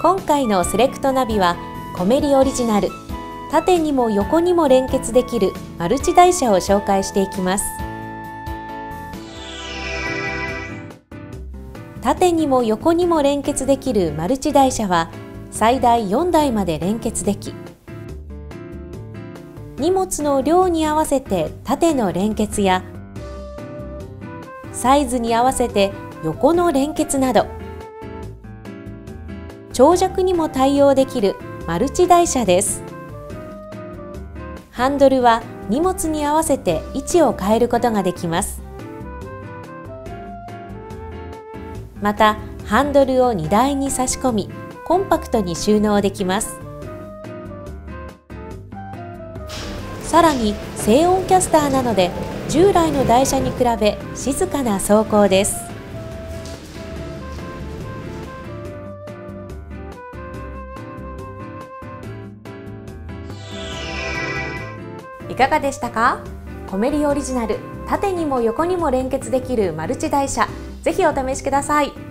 今回のセレクトナビはコメリオリジナル、縦にも横にも連結できるマルチ台車を紹介していきます。縦にも横にも連結できるマルチ台車は最大4台まで連結でき、荷物の量に合わせて縦の連結やサイズに合わせて横の連結など長尺にも対応できるマルチ台車です。ハンドルは荷物に合わせて位置を変えることができます。またハンドルを荷台に差し込みコンパクトに収納できます。さらに静音キャスターなので従来の台車に比べ静かな走行です。いかがでしたか？コメリオリジナル、縦にも横にも連結できるマルチ台車、ぜひお試しください。